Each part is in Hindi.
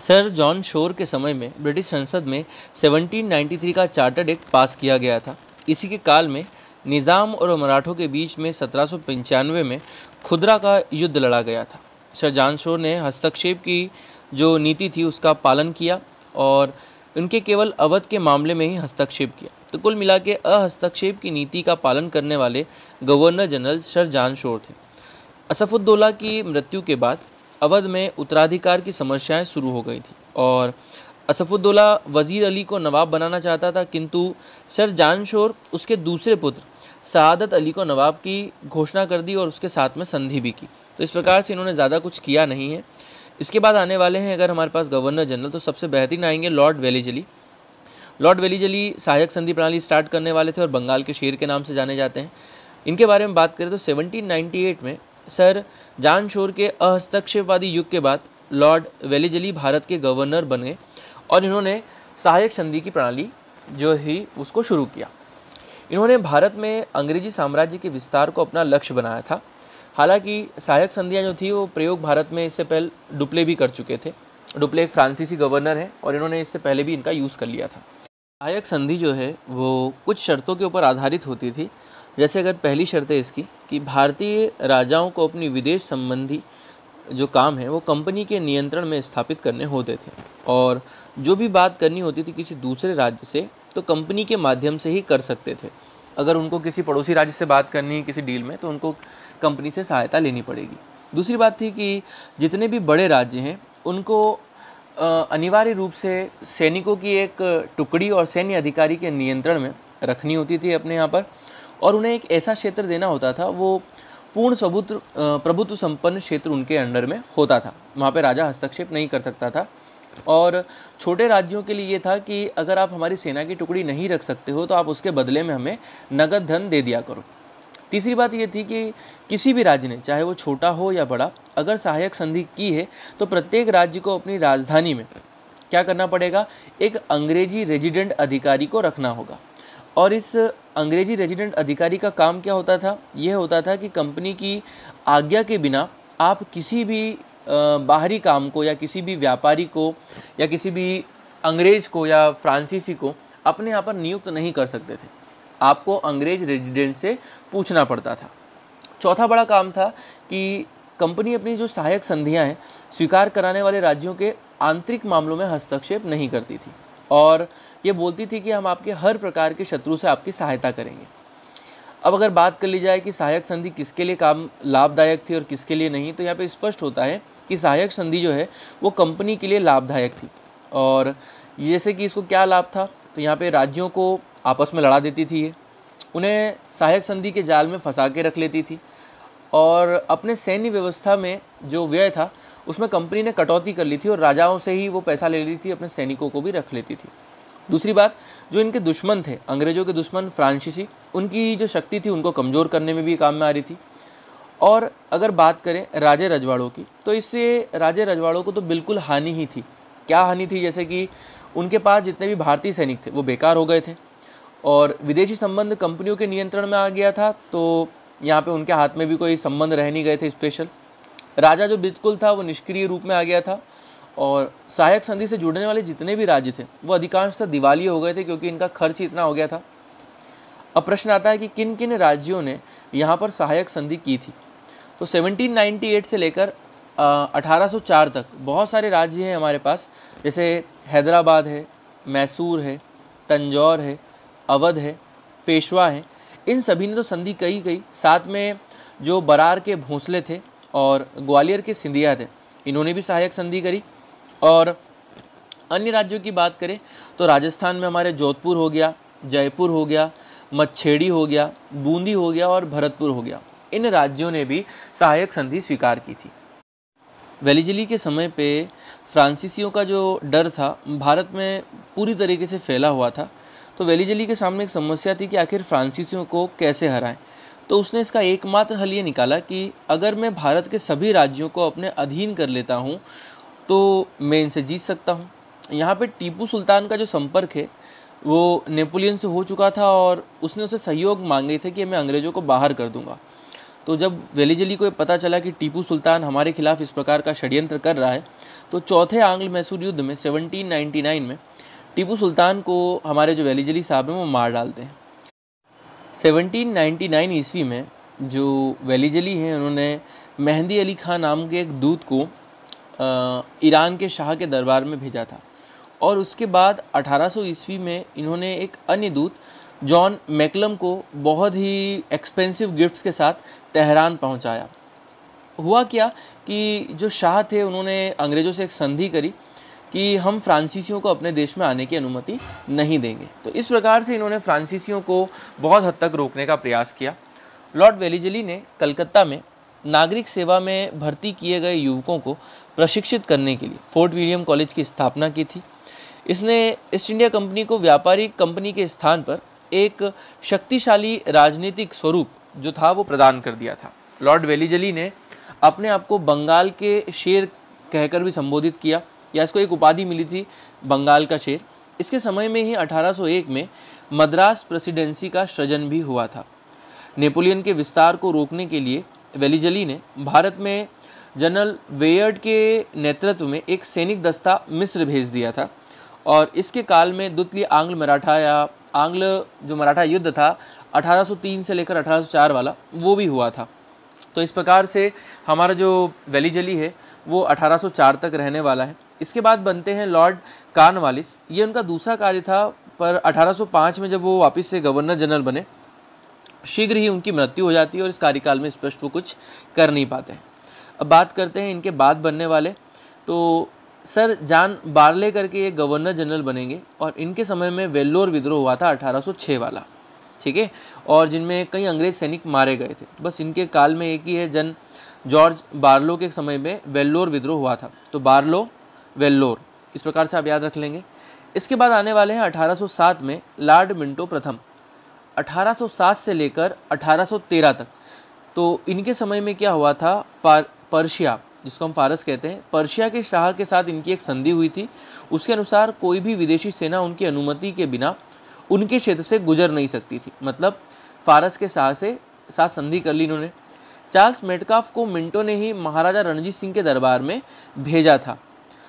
सर जॉन शोर के समय में ब्रिटिश संसद में 1793 का चार्टर्ड एक्ट पास किया गया था। इसी के काल में निज़ाम और मराठों के बीच में 1795 में खुदरा का युद्ध लड़ा गया था। सर जॉन शोर ने हस्तक्षेप की जो नीति थी उसका पालन किया और उनके केवल अवध के मामले में ही हस्तक्षेप किया। तो कुल मिला के अहस्तक्षेप की नीति का पालन करने वाले governor general sir John Shore थे। असफुद्दौला की मृत्यु के बाद अवध में उत्तराधिकार की समस्याएं शुरू हो गई थी और असफुद्दौला वजीर अली को नवाब बनाना चाहता था, किंतु सर जॉन शोर उसके दूसरे पुत्र सआदत अली को नवाब की घोषणा कर दी और उसके साथ में संधि भी की। तो इस प्रकार से इन्होंने ज़्यादा कुछ किया नहीं है। इसके बाद आने वाले हैं अगर हमारे पास गवर्नर जनरल, तो सबसे बेहतरीन आएंगे लॉर्ड वेलीजली। लॉर्ड वेलीजली सहायक संधि प्रणाली स्टार्ट करने वाले थे और बंगाल के शेर के नाम से जाने जाते हैं। इनके बारे में बात करें तो 1798 में सर जॉन शोर के अहस्तक्षेपवादी युग के बाद लॉर्ड वेलीजली भारत के गवर्नर बने और इन्होंने सहायक संधि की प्रणाली जो ही उसको शुरू किया। इन्होंने भारत में अंग्रेजी साम्राज्य के विस्तार को अपना लक्ष्य बनाया था। हालांकि सहायक संधियाँ जो थी वो प्रयोग भारत में इससे पहले डुप्ले भी कर चुके थे। डुप्ले एक फ्रांसीसी गवर्नर है और इन्होंने इससे पहले भी इनका यूज़ कर लिया था। सहायक संधि जो है वो कुछ शर्तों के ऊपर आधारित होती थी। जैसे अगर पहली शर्त है इसकी कि भारतीय राजाओं को अपनी विदेश संबंधी जो काम है वो कंपनी के नियंत्रण में स्थापित करने होते थे और जो भी बात करनी होती थी किसी दूसरे राज्य से तो कंपनी के माध्यम से ही कर सकते थे। अगर उनको किसी पड़ोसी राज्य से बात करनी है किसी डील में तो उनको कंपनी से सहायता लेनी पड़ेगी। दूसरी बात थी कि जितने भी बड़े राज्य हैं उनको अनिवार्य रूप से सैनिकों की एक टुकड़ी और सैन्य अधिकारी के नियंत्रण में रखनी होती थी अपने यहाँ पर, और उन्हें एक ऐसा क्षेत्र देना होता था वो पूर्ण प्रभुत्व संपन्न क्षेत्र उनके अंडर में होता था। वहाँ पे राजा हस्तक्षेप नहीं कर सकता था। और छोटे राज्यों के लिए ये था कि अगर आप हमारी सेना की टुकड़ी नहीं रख सकते हो तो आप उसके बदले में हमें नगद धन दे दिया करो। तीसरी बात ये थी कि किसी भी राज्य ने चाहे वो छोटा हो या बड़ा अगर सहायक संधि की है तो प्रत्येक राज्य को अपनी राजधानी में क्या करना पड़ेगा, एक अंग्रेजी रेजिडेंट अधिकारी को रखना होगा। और इस अंग्रेजी रेजिडेंट अधिकारी का काम क्या होता था, यह होता था कि कंपनी की आज्ञा के बिना आप किसी भी बाहरी काम को या किसी भी व्यापारी को या किसी भी अंग्रेज़ को या फ्रांसीसी को अपने यहाँ पर नियुक्त नहीं कर सकते थे। आपको अंग्रेज रेजिडेंट से पूछना पड़ता था। चौथा बड़ा काम था कि कंपनी अपनी जो सहायक संधियाँ हैं स्वीकार कराने वाले राज्यों के आंतरिक मामलों में हस्तक्षेप नहीं करती थी और ये बोलती थी कि हम आपके हर प्रकार के शत्रु से आपकी सहायता करेंगे। अब अगर बात कर ली जाए कि सहायक संधि किसके लिए काम लाभदायक थी और किसके लिए नहीं, तो यहाँ पे स्पष्ट होता है कि सहायक संधि जो है वो कंपनी के लिए लाभदायक थी। और जैसे कि इसको क्या लाभ था, तो यहाँ पे राज्यों को आपस में लड़ा देती थी, ये उन्हें सहायक संधि के जाल में फंसा के रख लेती थी और अपने सैन्य व्यवस्था में जो व्यय था उसमें कंपनी ने कटौती कर ली थी और राजाओं से ही वो पैसा ले लेती थी, अपने सैनिकों को भी रख लेती थी। दूसरी बात, जो इनके दुश्मन थे, अंग्रेज़ों के दुश्मन फ्रांसीसी, उनकी जो शक्ति थी उनको कमज़ोर करने में भी काम में आ रही थी। और अगर बात करें राजे रजवाड़ों की, तो इससे राजे रजवाड़ों को तो बिल्कुल हानि ही थी। क्या हानि थी, जैसे कि उनके पास जितने भी भारतीय सैनिक थे वो बेकार हो गए थे और विदेशी संबंध कंपनियों के नियंत्रण में आ गया था, तो यहाँ पे उनके हाथ में भी कोई संबंध रह नहीं गए थे स्पेशल। राजा जो बिल्कुल था वो निष्क्रिय रूप में आ गया था और सहायक संधि से जुड़ने वाले जितने भी राज्य थे वो अधिकांशतः दिवालिया हो गए थे क्योंकि इनका खर्च इतना हो गया था। अब प्रश्न आता है कि किन किन राज्यों ने यहाँ पर सहायक संधि की थी। तो 1798 से लेकर 1804 तक बहुत सारे राज्य हैं हमारे पास, जैसे हैदराबाद है, मैसूर है, तंजौर है, अवध है, पेशवा है। इन सभी ने तो संधि कई। साथ में जो बरार के भोंसले थे और ग्वालियर के सिंधिया थे, इन्होंने भी सहायक संधि करी। और अन्य राज्यों की बात करें तो राजस्थान में हमारे जोधपुर हो गया, जयपुर हो गया, मच्छेड़ी हो गया, बूंदी हो गया और भरतपुर हो गया। इन राज्यों ने भी सहायक संधि स्वीकार की थी। वेलीजली के समय पे फ्रांसीसियों का जो डर था भारत में पूरी तरीके से फैला हुआ था, तो वेलीजली के सामने एक समस्या थी कि आखिर फ्रांसीसियों को कैसे हराएं। तो उसने इसका एकमात्र हल ये निकाला कि अगर मैं भारत के सभी राज्यों को अपने अधीन कर लेता हूँ तो मैं इनसे जीत सकता हूँ। यहाँ पे टीपू सुल्तान का जो संपर्क है वो नेपोलियन से हो चुका था और उसने उसे सहयोग मांगे थे कि मैं अंग्रेज़ों को बाहर कर दूँगा। तो जब वेलीजली को पता चला कि टीपू सुल्तान हमारे खिलाफ़ इस प्रकार का षड्यंत्र कर रहा है तो चौथे आंग्ल मैसूर युद्ध में 1799 में टीपू सुल्तान को हमारे जो वेलीजली साहब हैं वो मार डालते हैं। 1799 ईस्वी में जो वेलीजली हैं उन्होंने मेहंदी अली खां नाम के एक दूत को ईरान के शाह के दरबार में भेजा था, और उसके बाद 1800 ईस्वी में इन्होंने एक अन्य दूत जॉन मैकलम को बहुत ही एक्सपेंसिव गिफ्ट्स के साथ तेहरान पहुंचाया। हुआ क्या कि जो शाह थे उन्होंने अंग्रेज़ों से एक संधि करी कि हम फ्रांसीसियों को अपने देश में आने की अनुमति नहीं देंगे। तो इस प्रकार से इन्होंने फ्रांसीसियों को बहुत हद तक रोकने का प्रयास किया। लॉर्ड वेलीजली ने कलकत्ता में नागरिक सेवा में भर्ती किए गए युवकों को प्रशिक्षित करने के लिए फोर्ट विलियम कॉलेज की स्थापना की थी। इसने ईस्ट इंडिया कंपनी को व्यापारिक कंपनी के स्थान पर एक शक्तिशाली राजनीतिक स्वरूप जो था वो प्रदान कर दिया था। लॉर्ड वेलीजली ने अपने आप को बंगाल के शेर कहकर भी संबोधित किया, या इसको एक उपाधि मिली थी बंगाल का शेर। इसके समय में ही 1801 में मद्रास प्रेसिडेंसी का सृजन भी हुआ था। नेपोलियन के विस्तार को रोकने के लिए वेलीजली ने भारत में जनरल वेयर्ड के नेतृत्व में एक सैनिक दस्ता मिस्र भेज दिया था, और इसके काल में द्वितीय आंग्ल जो मराठा युद्ध था 1803 से लेकर 1804 वाला वो भी हुआ था। तो इस प्रकार से हमारा जो वेलीजली है वो 1804 तक रहने वाला है। इसके बाद बनते हैं लॉर्ड कॉर्नवालिस। ये उनका दूसरा कार्य था, पर 1805 में जब वो वापस से गवर्नर जनरल बने, शीघ्र ही उनकी मृत्यु हो जाती है और इस कार्यकाल में स्पष्ट वो कुछ कर नहीं पाते हैं। अब बात करते हैं इनके बाद बनने वाले। तो सर जॉन बार्ले करके ये गवर्नर जनरल बनेंगे, और इनके समय में वेल्लोर विद्रोह हुआ था 1806 वाला, ठीक है, और जिनमें कई अंग्रेज सैनिक मारे गए थे। बस इनके काल में एक ही है, जन जॉर्ज बार्लो के समय में वेल्लोर विद्रोह हुआ था। तो बार्लो वेल्लोर इस प्रकार से आप याद रख लेंगे। इसके बाद आने वाले हैं 1807 में लॉर्ड मिंटो प्रथम, 1807 से लेकर 1813 तक। तो इनके समय में क्या हुआ था, पर्शिया जिसको हम फारस कहते हैं, पर्शिया के शाह के साथ इनकी एक संधि हुई थी। उसके अनुसार कोई भी विदेशी सेना उनकी अनुमति के बिना उनके क्षेत्र से गुजर नहीं सकती थी। मतलब फारस के शाह से साथ संधि कर ली इन्होंने। चार्ल्स मेटकाफ को मिंटो ने ही महाराजा रणजीत सिंह के दरबार में भेजा था,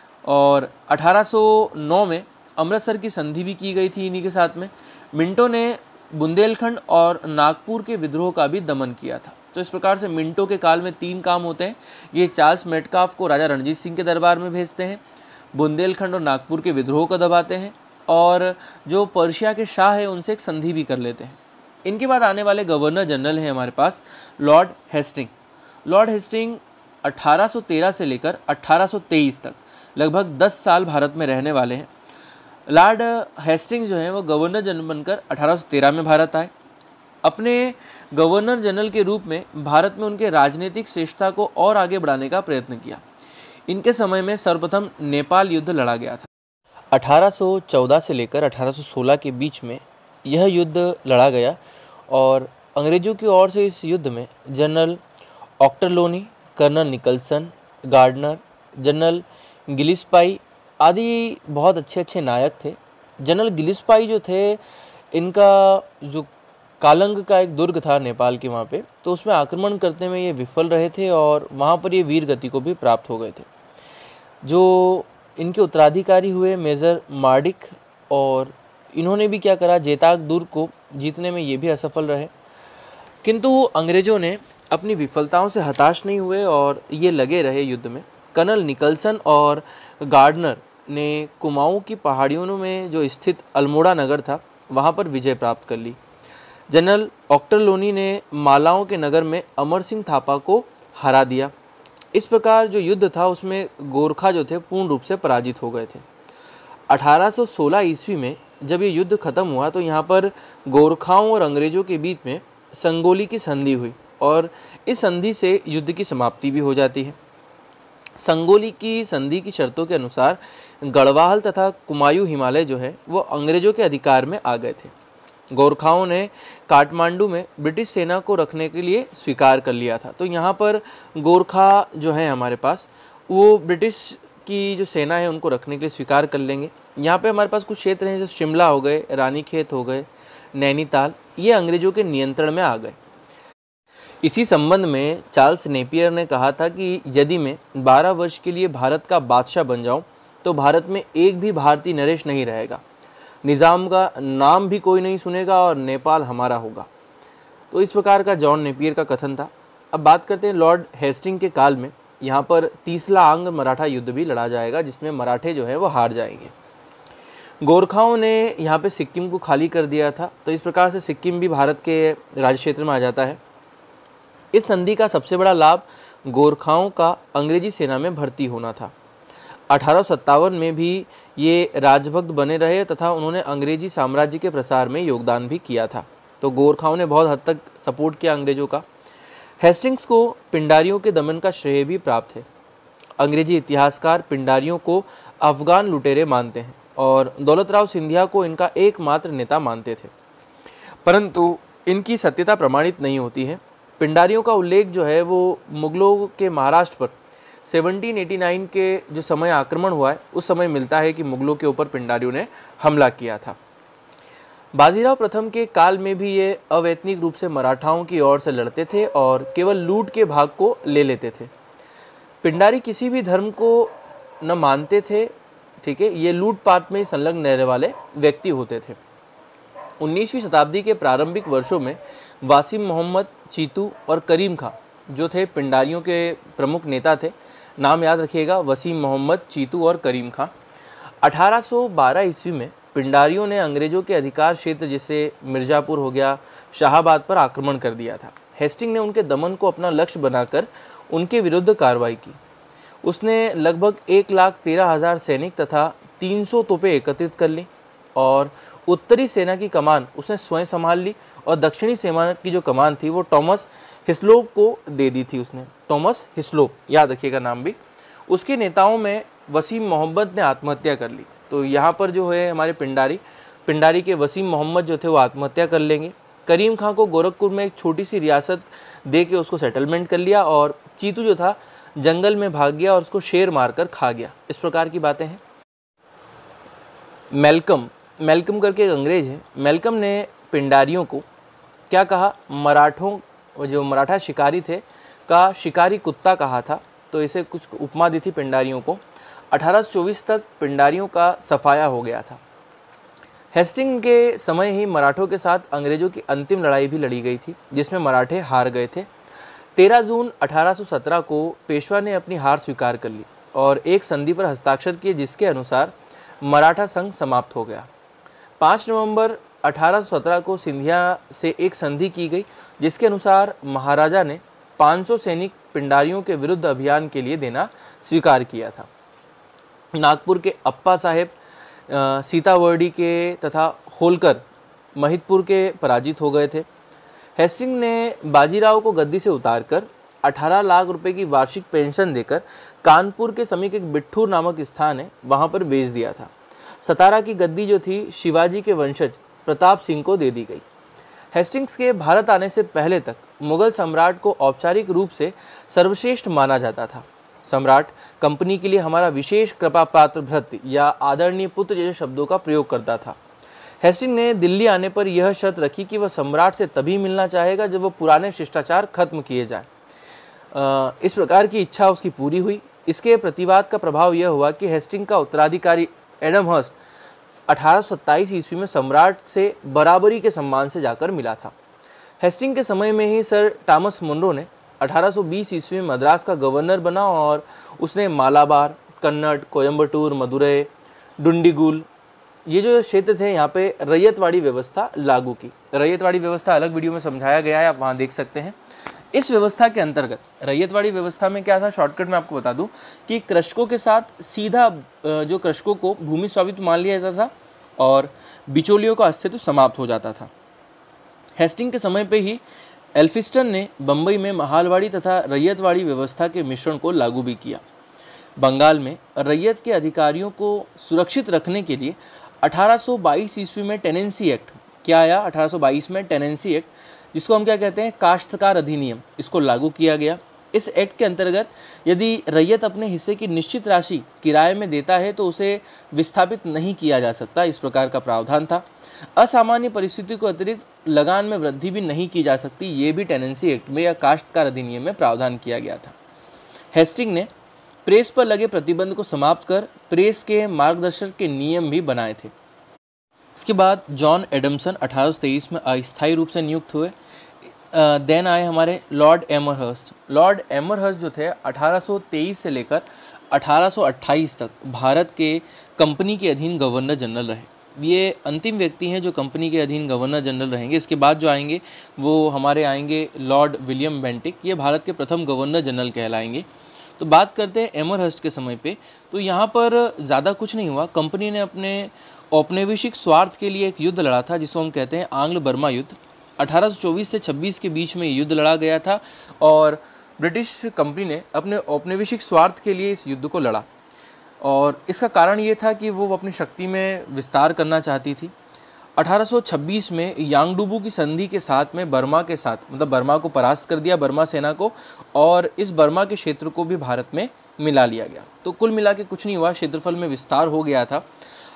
और 1809 में अमृतसर की संधि भी की गई थी इन्हीं के साथ में। मिंटो ने बुंदेलखंड और नागपुर के विद्रोह का भी दमन किया था। तो इस प्रकार से मिंटो के काल में 3 काम होते हैं। ये चार्ल्स मेटकाफ को राजा रणजीत सिंह के दरबार में भेजते हैं, बुंदेलखंड और नागपुर के विद्रोह को दबाते हैं, और जो पर्शिया के शाह है उनसे एक संधि भी कर लेते हैं। इनके बाद आने वाले गवर्नर जनरल हैं हमारे पास लॉर्ड हेस्टिंग। लॉर्ड हेस्टिंग 1813 से लेकर 1823 तक लगभग 10 साल भारत में रहने वाले हैं। लॉर्ड हेस्टिंग्स जो हैं वो गवर्नर जनरल बनकर 1813 में भारत आए। अपने गवर्नर जनरल के रूप में भारत में उनके राजनीतिक श्रेष्ठता को और आगे बढ़ाने का प्रयत्न किया। इनके समय में सर्वप्रथम नेपाल युद्ध लड़ा गया था। 1814 से लेकर 1816 के बीच में यह युद्ध लड़ा गया, और अंग्रेज़ों की ओर से इस युद्ध में general Ochterlony, colonel Nicholson, Gardner, general Gillespie आदि बहुत अच्छे नायक थे। जनरल गिलिस्पाई जो थे, इनका जो कालंग का एक दुर्ग था नेपाल के वहाँ पे, तो उसमें आक्रमण करने में ये विफल रहे थे, और वहाँ पर ये वीर गति को भी प्राप्त हो गए थे। जो इनके उत्तराधिकारी हुए मेजर मार्डिक, और इन्होंने भी क्या करा, जेताग दुर्ग को जीतने में ये भी असफल रहे। किंतु अंग्रेज़ों ने अपनी विफलताओं से हताश नहीं हुए और ये लगे रहे युद्ध में। कर्नल निकलसन और गार्डनर ने कुमाऊं की पहाड़ियों में जो स्थित अल्मोड़ा नगर था वहाँ पर विजय प्राप्त कर ली। जनरल ऑक्टरलोनी ने मालाओं के नगर में अमर सिंह थापा को हरा दिया। इस प्रकार जो युद्ध था उसमें गोरखा जो थे पूर्ण रूप से पराजित हो गए थे। 1816 ईस्वी में जब ये युद्ध खत्म हुआ तो यहाँ पर गोरखाओं और अंग्रेज़ों के बीच में संगोली की संधि हुई, और इस संधि से युद्ध की समाप्ति भी हो जाती है। संगोली की संधि की शर्तों के अनुसार गढ़वाल तथा कुमायूं हिमालय जो है वो अंग्रेज़ों के अधिकार में आ गए थे। गोरखाओं ने काठमांडू में ब्रिटिश सेना को रखने के लिए स्वीकार कर लिया था। तो यहाँ पर गोरखा जो है हमारे पास, वो ब्रिटिश की जो सेना है उनको रखने के लिए स्वीकार कर लेंगे। यहाँ पे हमारे पास कुछ क्षेत्र हैं जैसे शिमला हो गए, रानीखेत हो गए, नैनीताल, ये अंग्रेज़ों के नियंत्रण में आ गए। इसी संबंध में चार्ल्स नेपियर ने कहा था कि यदि मैं 12 वर्ष के लिए भारत का बादशाह बन जाऊं तो भारत में एक भी भारतीय नरेश नहीं रहेगा, निज़ाम का नाम भी कोई नहीं सुनेगा और नेपाल हमारा होगा। तो इस प्रकार का जॉन नेपियर का कथन था। अब बात करते हैं लॉर्ड हेस्टिंग के काल में। यहाँ पर तीसरा आंग्ल मराठा युद्ध भी लड़ा जाएगा जिसमें मराठे जो है वो हार जाएंगे। गोरखाओं ने यहाँ पे सिक्किम को खाली कर दिया था, तो इस प्रकार से सिक्किम भी भारत के राज्य क्षेत्र में आ जाता है। इस संधि का सबसे बड़ा लाभ गोरखाओं का अंग्रेजी सेना में भर्ती होना था। 1857 में भी ये राजभक्त बने रहे तथा उन्होंने अंग्रेजी साम्राज्य के प्रसार में योगदान भी किया था। तो गोरखाओं ने बहुत हद तक सपोर्ट किया अंग्रेजों का। हेस्टिंग्स को पिंडारियों के दमन का श्रेय भी प्राप्त है। अंग्रेजी इतिहासकार पिंडारियों को अफगान लुटेरे मानते हैं और दौलतराव सिंधिया को इनका एकमात्र नेता मानते थे, परंतु इनकी सत्यता प्रमाणित नहीं होती है। पिंडारियों का उल्लेख जो है वो मुगलों के महाराष्ट्र पर 1789 के जो समय आक्रमण हुआ है उस समय मिलता है कि मुगलों के ऊपर पिंडारियों ने हमला किया था। बाजीराव प्रथम के काल में भी ये अवैतनिक रूप से मराठाओं की ओर से लड़ते थे और केवल लूट के भाग को ले लेते थे। पिंडारी किसी भी धर्म को न मानते थे, ठीक है, ये लूटपाट में संलग्न रहने वाले व्यक्ति होते थे। 19वीं शताब्दी के प्रारंभिक वर्षों में वासिम मोहम्मद, चीतू और करीम खां जो थे पिंडारियों के प्रमुख नेता थे। नाम याद रखिएगा, वसीम मोहम्मद, चीतू और करीम खां। 1812 ईस्वी में पिंडारियों ने अंग्रेजों के अधिकार क्षेत्र जैसे मिर्ज़ापुर हो गया, शाहाबाद पर आक्रमण कर दिया था। हेस्टिंग ने उनके दमन को अपना लक्ष्य बनाकर उनके विरुद्ध कार्रवाई की। उसने लगभग 1,13,000 सैनिक तथा 300 तोपें एकत्रित कर ली और उत्तरी सेना की कमान उसने स्वयं संभाल ली और दक्षिणी सेना की जो कमान थी वो टॉमस हिस्लोप को दे दी थी उसने। टॉमस हिस्लोप, याद रखिएगा नाम भी। उसके नेताओं में वसीम मोहम्मद ने आत्महत्या कर ली। तो यहाँ पर जो है हमारे पिंडारी के वसीम मोहम्मद जो थे वो आत्महत्या कर लेंगे। करीम खां को गोरखपुर में एक छोटी सी रियासत दे के उसको सेटलमेंट कर लिया और चीतू जो था जंगल में भाग गया और उसको शेर मारकर खा गया। इस प्रकार की बातें हैं। मेलकम करके एक अंग्रेज है। मेलकम ने पिंडारियों को क्या कहा, जो मराठा शिकारी थे का शिकारी कुत्ता कहा था। तो इसे कुछ उपमा दी थी पिंडारियों को। 1824 तक पिंडारियों का सफाया हो गया था। हेस्टिंग के समय ही मराठों के साथ अंग्रेजों की अंतिम लड़ाई भी लड़ी गई थी जिसमें मराठे हार गए थे। 13 जून 1817 को पेशवा ने अपनी हार स्वीकार कर ली और एक संधि पर हस्ताक्षर किए जिसके अनुसार मराठा संघ समाप्त हो गया। 5 नवंबर 1817 को सिंधिया से एक संधि की गई जिसके अनुसार महाराजा ने 500 सैनिक पिंडारियों के विरुद्ध अभियान के लिए देना स्वीकार किया था। नागपुर के अप्पा साहेब सीतावर्डी के तथा होलकर महिदपुर के पराजित हो गए थे। हेस्टिंग ने बाजीराव को गद्दी से उतारकर 18 लाख रुपए की वार्षिक पेंशन देकर कानपुर के समीप एक बिट्ठूर नामक स्थान है वहां पर भेज दिया था। सतारा की गद्दी जो थी शिवाजी के वंशज प्रताप सिंह को दे दी गई। हेस्टिंग्स के भारत आने से पहले तक मुगल सम्राट को औपचारिक रूप से सर्वश्रेष्ठ माना जाता था। सम्राट कंपनी के लिए हमारा विशेष कृपा पात्र भृत्य या आदरणीय पुत्र जैसे शब्दों का प्रयोग करता था। हेस्टिंग ने दिल्ली आने पर यह शर्त रखी कि वह सम्राट से तभी मिलना चाहेगा जब वह पुराने शिष्टाचार खत्म किए जाएं। इस प्रकार की इच्छा उसकी पूरी हुई। इसके प्रतिवाद का प्रभाव यह हुआ कि हेस्टिंग का उत्तराधिकारी एडम हर्स्ट 1827 ईस्वी में सम्राट से बराबरी के सम्मान से जाकर मिला था। हेस्टिंग के समय में ही सर टॉमस मुनरो ने 1820 ईस्वी में मद्रास का गवर्नर बना और उसने मालाबार, कन्नड़, कोयम्बटूर, मदुरै, डुंडीगुल ये जो क्षेत्र थे यहाँ पे रैयतवाड़ी व्यवस्था लागू की। रैयतवाड़ी व्यवस्था अलग वीडियो में समझाया गया है, आप वहाँ देख सकते हैं। इस व्यवस्था के अंतर्गत रैयतवाड़ी व्यवस्था में क्या था, शॉर्टकट में आपको बता दूं कि कृषकों के साथ सीधा जो कृषकों को भूमि स्वामित्व मान लिया जाता था और बिचौलियों का अस्तित्व समाप्त हो जाता था। हेस्टिंग के समय पे ही एल्फिस्टन ने बम्बई में महालवाड़ी तथा रैयतवाड़ी व्यवस्था के मिश्रण को लागू भी किया। बंगाल में रैयत के अधिकारियों को सुरक्षित रखने के लिए 1822 ईस्वी में टेनेंसी एक्ट क्या आया, 1822 में टेनेंसी एक्ट जिसको हम क्या कहते हैं, काश्तकार अधिनियम, इसको लागू किया गया। इस एक्ट के अंतर्गत यदि रैयत अपने हिस्से की निश्चित राशि किराए में देता है तो उसे विस्थापित नहीं किया जा सकता, इस प्रकार का प्रावधान था। असामान्य परिस्थिति को अतिरिक्त लगान में वृद्धि भी नहीं की जा सकती, ये भी टेनेंसी एक्ट में या काश्तकार अधिनियम में प्रावधान किया गया था। हेस्टिंग ने प्रेस पर लगे प्रतिबंध को समाप्त कर प्रेस के मार्गदर्शक के नियम भी बनाए थे। इसके बाद जॉन एडमसन 1823 में अस्थायी रूप से नियुक्त हुए। देन आए हमारे लॉर्ड एमरहर्स्ट। लॉर्ड एमरहर्स्ट जो थे 1823 से लेकर 1828 तक भारत के कंपनी के अधीन गवर्नर जनरल रहे। ये अंतिम व्यक्ति हैं जो कंपनी के अधीन गवर्नर जनरल रहेंगे। इसके बाद जो आएंगे वो हमारे आएंगे लॉर्ड विलियम बेंटिक, ये भारत के प्रथम गवर्नर जनरल कहलाएंगे। तो बात करते हैं एमरहर्स्ट के समय पे, तो यहाँ पर ज़्यादा कुछ नहीं हुआ। कंपनी ने अपने औपनिवेशिक स्वार्थ के लिए एक युद्ध लड़ा था जिसको हम कहते हैं आंग्ल बर्मा युद्ध। 1824 से 26 के बीच में युद्ध लड़ा गया था और ब्रिटिश कंपनी ने अपने औपनिवेशिक स्वार्थ के लिए इस युद्ध को लड़ा और इसका कारण ये था कि वो अपनी शक्ति में विस्तार करना चाहती थी। 1826 में यांगडुबू की संधि के साथ में बर्मा के साथ, मतलब बर्मा को परास्त कर दिया, बर्मा सेना को, और इस बर्मा के क्षेत्र को भी भारत में मिला लिया गया। तो कुल मिला के कुछ नहीं हुआ, क्षेत्रफल में विस्तार हो गया था।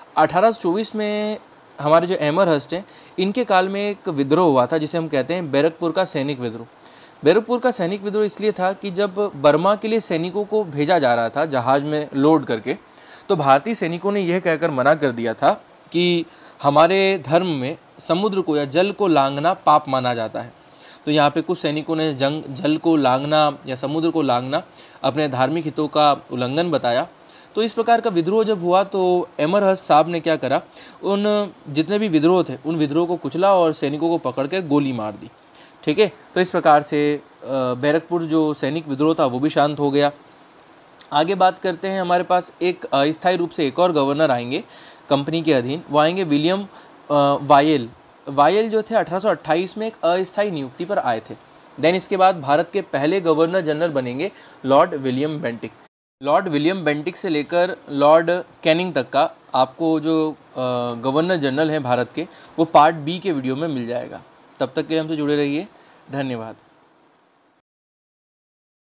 1824 में हमारे जो एमरहर्स्ट हैं, इनके काल में एक विद्रोह हुआ था जिसे हम कहते हैं बैरकपुर का सैनिक विद्रोह। बैरकपुर का सैनिक विद्रोह इसलिए था कि जब बर्मा के लिए सैनिकों को भेजा जा रहा था जहाज़ में लोड करके, तो भारतीय सैनिकों ने यह कहकर मना कर दिया था कि हमारे धर्म में समुद्र को या जल को लांघना पाप माना जाता है। तो यहाँ पे कुछ सैनिकों ने जल को लांघना या समुद्र को लांघना अपने धार्मिक हितों का उल्लंघन बताया। तो इस प्रकार का विद्रोह जब हुआ तो एमरहर्स्ट साहब ने क्या करा, उन जितने भी विद्रोह थे उन विद्रोह को कुचला और सैनिकों को पकड़कर गोली मार दी। ठीक है, तो इस प्रकार से बैरकपुर जो सैनिक विद्रोह था वो भी शांत हो गया। आगे बात करते हैं, हमारे पास एक अस्थायी रूप से एक और गवर्नर आएंगे कंपनी के अधीन, वो आएंगे विलियम वायल। वायल जो थे 1828 में एक अस्थायी नियुक्ति पर आए थे। देन इसके बाद भारत के पहले गवर्नर जनरल बनेंगे Lord William Bentinck. Lord William Bentinck से लेकर लॉर्ड कैनिंग तक का आपको जो गवर्नर जनरल हैं भारत के, वो पार्ट बी के वीडियो में मिल जाएगा। तब तक के लिए हमसे जुड़े रहिए। धन्यवाद।